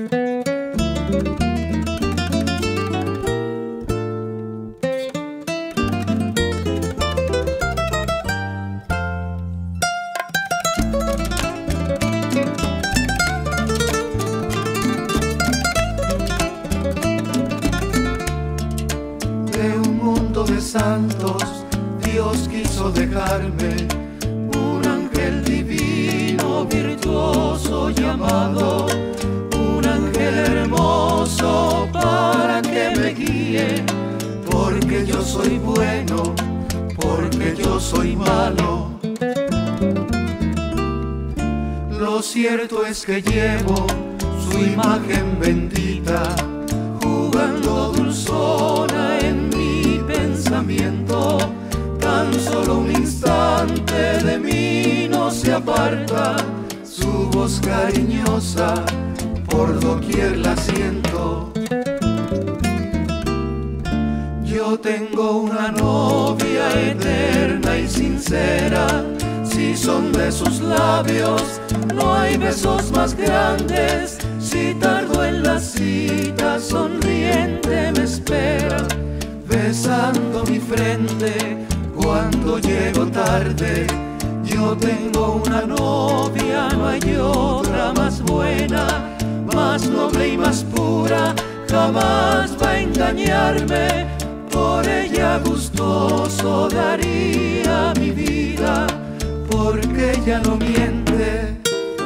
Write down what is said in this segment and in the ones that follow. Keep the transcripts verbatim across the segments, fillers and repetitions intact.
De santos, Dios quiso dejarme un ángel divino, virtuoso llamado, un ángel hermoso para que me guíe, porque yo soy bueno, porque yo soy malo. Lo cierto es que llevo su imagen bendita, jugando dulzona en mi pensamiento. Tan solo un instante de mí no se aparta, su voz cariñosa por doquier la siento. Yo tengo una novia eterna y sincera, si son de sus labios no hay besos más grandes. Si tardo en la cita, sonriente me espera, besando mi frente cuando llego tarde. Yo tengo una novia, no hay otra más buena, más noble y más pura, jamás va a engañarme. Por ella gustoso daría mi vida, porque ella no miente,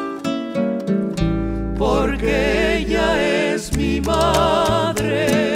porque ella es mi madre.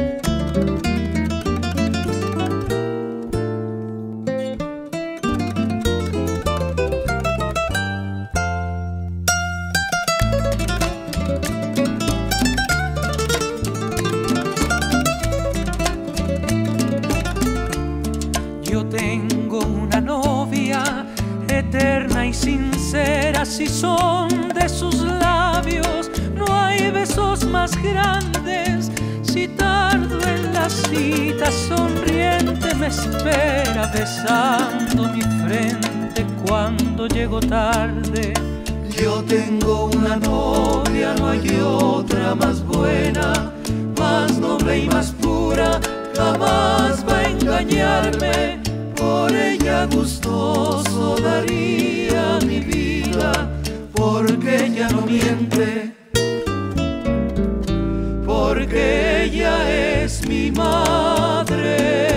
Yo tengo una novia eterna y sincera, si son de sus labios no hay besos más grandes. Si tardo en la cita, sonriente me espera, besando mi frente cuando llego tarde. Yo tengo una novia, no hay otra más buena, más noble y más pura, jamás va a engañarme. Por ella gustoso daría mi vida, porque ella no miente, porque ella es mi madre.